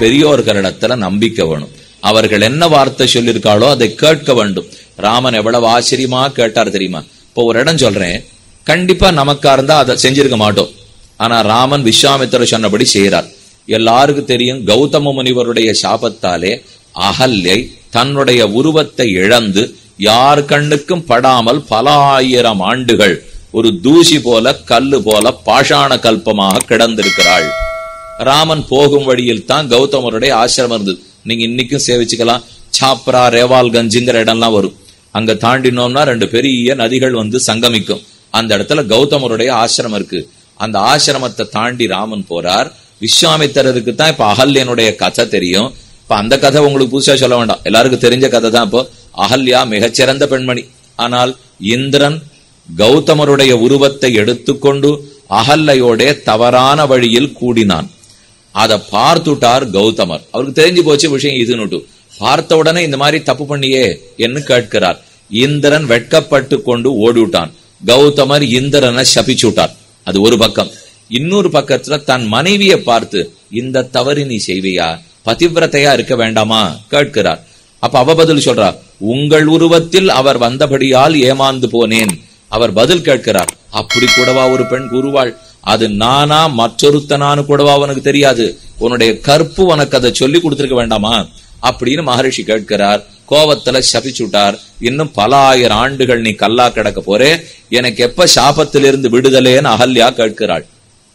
பெரியோர்களிடத்துல நம்பிக்கை வேணும். அவர்கள் என்ன வார்த்தை சொல்லியிருக்காளோ அதை கேட்க வேண்டும். ராமன் எவ்வளவு ஆச்சரியமா கேட்டார் தெரியுமா? இப்போ ஒரு இடம் சொல்றேன், கண்டிப்பா நமக்கா இருந்தா அதை செஞ்சிருக்க மாட்டோம். ஆனா ராமன் விஸ்வாமித்திரர் சொன்னபடி செய்யறார். எல்லாருக்கும் தெரியும், கௌதம முனிவருடைய சாபத்தாலே அகல்யை தன்னுடைய உருவத்தை இழந்து யார் கண்ணுக்கும் படாமல் பல ஆயிரம் ஆண்டுகள் ஒரு தூசி போல கல்லு போல பாஷாண கல்பமாக கிடந்திருக்கிறாள். ராமன் போகும் வழியில் தான் கௌதமருடைய ஆசிரமம் இருந்தது. நீங்க இன்னைக்கும் சேவிச்சுக்கலாம். சாப்ரா ரேவால்கஞ்சுங்கிற இடம்லாம் வரும். அங்க தாண்டினோம்னா 2 பெரிய நதிகள் வந்து சங்கமிக்கும். அந்த இடத்துல கௌதமருடைய ஆசிரமம் இருக்கு. அந்த ஆசிரமத்தை தாண்டி ராமன் போறார். விஸ்வாமித்திரருக்கு தான் இப்ப அகல்யனுடைய கதை தெரியும். இப்ப அந்த கதை உங்களுக்கு புதுசா சொல்ல வேண்டாம், எல்லாருக்கும் தெரிஞ்ச கதை தான். இப்போ அகல்யா மிகச்சிறந்த பெண்மணி. ஆனால் இந்திரன் கௌதமருடைய உருவத்தை எடுத்துக்கொண்டு அகல்யோட தவறான வழியில் கூடினான். அதை பார்த்துட்டார் கௌதமர். அவருக்கு தெரிஞ்சு போச்சு விஷயம் இதுன்னுட்டு. பார்த்த உடனே இந்த மாதிரி தப்பு பண்ணியே என்று கேட்கிறார். இந்திரன் வெட்கப்பட்டு கொண்டு ஓடிவிட்டான். கௌதமர் இந்திரனை சபிச்சுட்டார். அது ஒரு பக்கம். இன்னொரு பக்கத்துல தன் மனைவியை பார்த்து, இந்த தவறு நீ செய்வியா, பதிவிரத்தையா இருக்க வேண்டாமா கேட்கிறார். அப்ப அவ பதில் சொல்றா, உங்கள் உருவத்தில் அவர் வந்தபடியால் ஏமாந்து போனேன். அவர் பதில் கேட்கிறார், அப்படி கூடவா ஒரு பெண் கூறுவாள்? அது நானா மற்றொருத்தனானு கூடவா உனக்கு தெரியாது? உன்னுடைய கற்பு உனக்கு அதை சொல்லி கொடுத்திருக்க வேண்டாமா அப்படின்னு மகரிஷி கேட்கிறார். கோவத்துல சபிச்சுட்டார். இன்னும் பல ஆயிரம் ஆண்டுகள் நீ கல்லா கிடக்க போறே, எனக்கு எப்ப சாபத்திலிருந்து விடுதலேன்னு அகல்யா கேட்கிறாள்.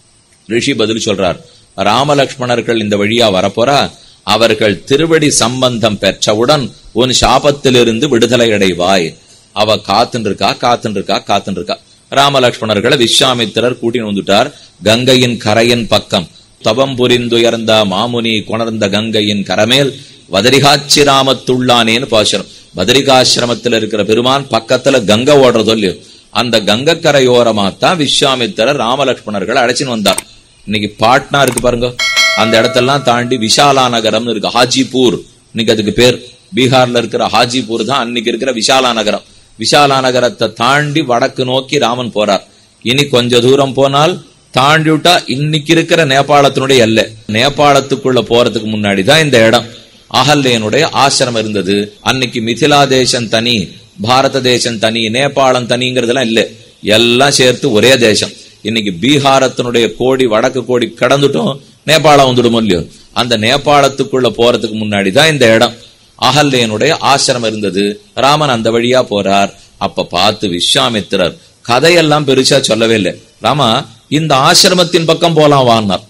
ரிஷி பதில் சொல்றார், ராமலக்ஷ்மணர்கள் இந்த வழியா வரப்போறா, அவர்கள் திருவடி சம்பந்தம் பெற்றவுடன் உன் சாபத்திலிருந்து விடுதலை அடைவாய். அவ காத்துருக்கா. ராமலக்ஷ்மணர்களை விஸ்வாமித்திரர் கூட்டின்னு வந்துட்டார். கங்கையின் கரையின் பக்கம் தவம் புரிந்துயர்ந்த மாமுனி கொணர்ந்த கங்கையின் கரமேல் வதரிகாச்சிராமத்துள்ளானேன்னு பாசுரம். பதரிகாசிரமத்தில் இருக்கிற பெருமான் பக்கத்துல கங்கை ஓடுறதோ இல்லையோ, அந்த கங்கை கரையோரமாத்தான் விஸ்வாமித்திரர் ராமலக்ஷ்மணர்கள் அழைச்சின்னு வந்தார். இன்னைக்கு பாட்னா இருக்கு பாருங்க, அந்த இடத்தெல்லாம் தாண்டி விஷாலா நகரம்னு இருக்கு. ஹாஜிபூர் இன்னைக்கு அதுக்கு பேர். பீகார்ல இருக்கிற ஹாஜிபூர் தான் அன்னைக்கு இருக்கிற விஷாலா நகரம். விஷாலா நகரத்தை தாண்டி வடக்கு நோக்கி ராமன் போறார். இனி கொஞ்ச தூரம் போனால் தாண்டி விட்டா இன்னைக்கு இருக்கிற நேபாளத்தினுடைய எல்லை. நேபாளத்துக்குள்ள போறதுக்கு முன்னாடிதான் இந்த இடம். அகல்யனுடைய ஆசிரமம் இருந்தது. அன்னைக்கு மிதிலா தேசம் தனி, பாரத தேசம் தனி, நேபாளம் தனிங்கிறதுலாம் இல்ல, எல்லாம் சேர்த்து ஒரே தேசம். இன்னைக்கு பீகாரத்தினுடைய கோடி வடக்கு கோடி கடந்துட்டோம், நேபாளம் வந்துடும் இல்லையோ. அந்த நேபாளத்துக்குள்ள போறதுக்கு முன்னாடிதான் இந்த இடம். அகல்யனுடைய ஆசிரமம் இருந்தது. ராமன் அந்த வழியா போறார். அப்ப பார்த்து விஸ்வாமித்திரர் கதையெல்லாம் பெருசா சொல்லவே இல்லை. ராமா, இந்த ஆசிரமத்தின் பக்கம் போலாம் வான்னார்.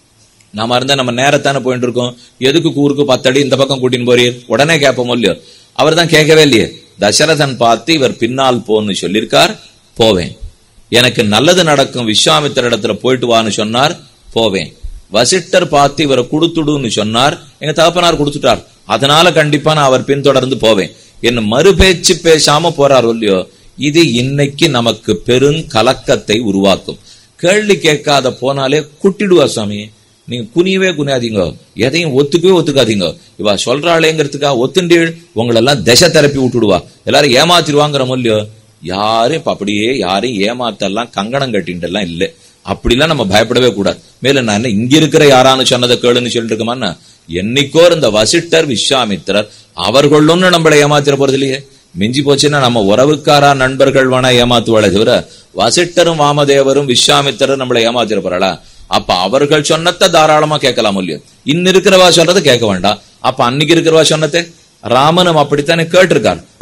நாம இருந்தா நம்ம நேரத்தானே போயிட்டு இருக்கோம், எதுக்கு கூருக்கு 10 அடி இந்த பக்கம் கூட்டின்னு போறீர் உடனே கேட்போம் இல்லையோ. அவர் தான் கேட்கவே இல்லையே. தசரதன் பார்த்து இவர் பின்னால் போன்னு சொல்லியிருக்கார், போவேன். எனக்கு நல்லது நடக்கும், விஸ்வாமித்திர இடத்துல போயிட்டு வான்னு சொன்னார், போவேன். வசிஷ்டர் பார்த்து இவரை கொடுத்துடுன்னு சொன்னார், எங்க தகப்பனார் கொடுத்துட்டார், அதனால கண்டிப்பா நான் அவர் பின்தொடர்ந்து போவேன். என்ன மறுபேச்சு பேசாம போறார் இல்லையோ. இது இன்னைக்கு நமக்கு பெருங்கலக்கத்தை உருவாக்கும். கேள்வி கேட்காத போனாலே குட்டிடுவா சுவாமி. நீங்க குனியவே குனியாதீங்க, எதையும் ஒத்துக்காதீங்க. இவா சொல்றாளேங்கிறதுக்கா ஒத்துண்டீள், உங்களெல்லாம் திசை தரப்பி விட்டுடுவா, எல்லாரும் ஏமாத்திடுவாங்கிற இல்லையோ. யாரும் இப்ப அப்படியே யாரையும் ஏமாத்தெல்லாம் கங்கணம் கட்டின்ட்டு எல்லாம் இல்லை. அப்படிலாம் நம்ம பயப்படவே கூடாது. மேல நான் என்ன இங்க இருக்கிற யாரானு சொன்னதை கேளுன்னு சொல்லிட்டு இருக்கமான்னா, என்னைக்கோ இந்த வசிஷ்டர் விஸ்வாமித்திரர் அவர்களும் நம்மளை ஏமாத்திர போறது இல்லையே. மிஞ்சி போச்சுன்னா நம்ம உறவுக்காரா நண்பர்கள் வேணா ஏமாத்துவாளே தவிர, வசிஷ்டரும் வாமதேவரும் விஸ்வாமித்திரரும் நம்மளை ஏமாத்திர போறாளா? அப்ப அவர்கள் சொன்னதை தாராளமா கேட்கலாம் இல்லையோ. இன்னும் இருக்கிறவா சொன்னதை கேட்க வேண்டாம். அப்ப அன்னைக்கு இருக்கிறவா சொன்னதை ராமனும் அப்படித்தானே கேட்டிருக்கார்.